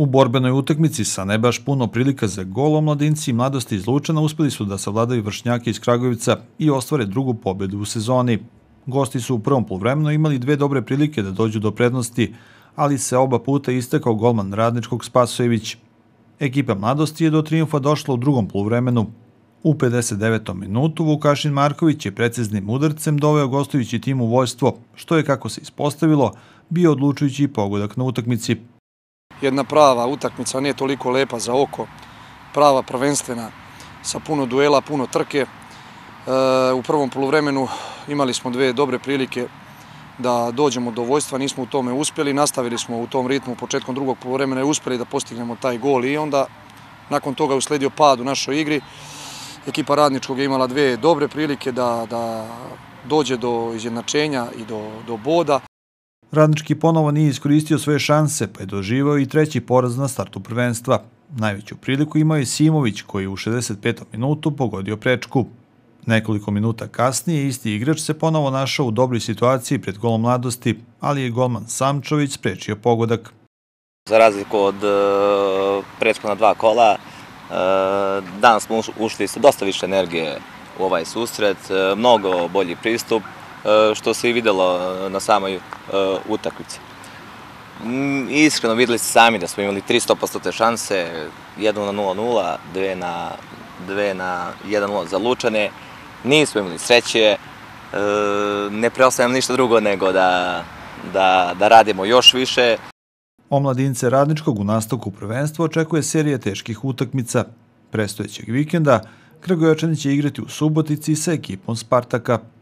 U borbenoj utakmici sa ne baš puno prilika za gol, omladinci i mladosti iz Lučana uspeli su da savladaju vršnjake iz Kragujevca i ostvare drugu pobedu u sezoni. Gosti su u prvom poluvremenu imali dve dobre prilike da dođu do prednosti, ali se oba puta istekao golman Radničkog Spasojević. Ekipa mladosti je do trijumfa došla u drugom poluvremenu. U 59. minutu Vukašin Marković je preciznim udarcem doveo gostujući tim u vojstvo, što je, kako se ispostavilo, bio odlučujući pogodak na utakmici. Jedna prava utakmica, nije toliko lepa za oko, prava prvenstvena, sa puno duela, puno trke. U prvom poluvremenu imali smo dve dobre prilike da dođemo do vojstva, nismo u tome uspjeli, nastavili smo u tom ritmu početkom drugog poluvremena i uspjeli da postignemo taj gol i onda nakon toga je usledio pad u našoj igri. Ekipa Radničkog je imala dve dobre prilike da dođe do izjednačenja i do boda. Radnički ponovo nije iskoristio svoje šanse, pa je doživao i treći poraz na startu prvenstva. Najveću priliku imao je Simović, koji je u 65. minutu pogodio prečku. Nekoliko minuta kasnije isti igrač se ponovo našao u dobroj situaciji pred golom mladosti, ali je golman Samčović sprečio pogodak. Za razliku od prethodna dva kola, danas smo ušli sa dosta više energije u ovaj susret, mnogo bolji pristup, što se i videlo na samoj utakmici. Iskreno videli ste sami da smo imali 300% šanse, 1 na 0-0, 2 na 1-0 za Lučane. Nismo imali sreće, ne preostaje nam ništa drugo nego da radimo još više. Omladince Radničkog u nastavku prvenstva očekuje serija teških utakmica. Prestojećeg vikenda Kragujevačani će igrati u Subotici sa ekipom Spartaka.